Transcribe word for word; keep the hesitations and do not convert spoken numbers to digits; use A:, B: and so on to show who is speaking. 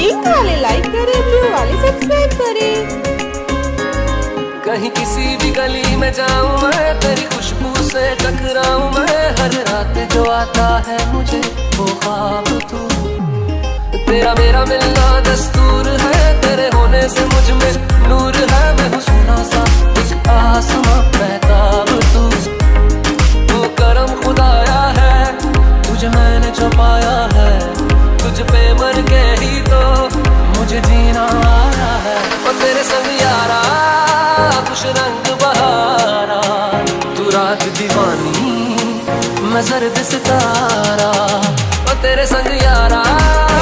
A: Pink वाले like करें, blue वाले सब्सक्राइब करें।
B: कहीं किसी भी गली में जाऊं मैं, तेरी खुशबू से टकराऊं मैं। हर रात जो आता है मुझे वो ख्वाब तू। तेरा मेरा मिलना दस्तूर है, तेरे होने से मुझ में नूर है। मैं हूँ सोना सा एक आसमां महताब तू। वो करम खुदाया है, तुझे मैंने जो पाया है। तुझ पे मर के ही तो मुझे जीना आया है। और तेरे संग यारा कुछ रंग बहारा, तू रात दीवानी मैं जर्द सितारा। और तेरे संग यारा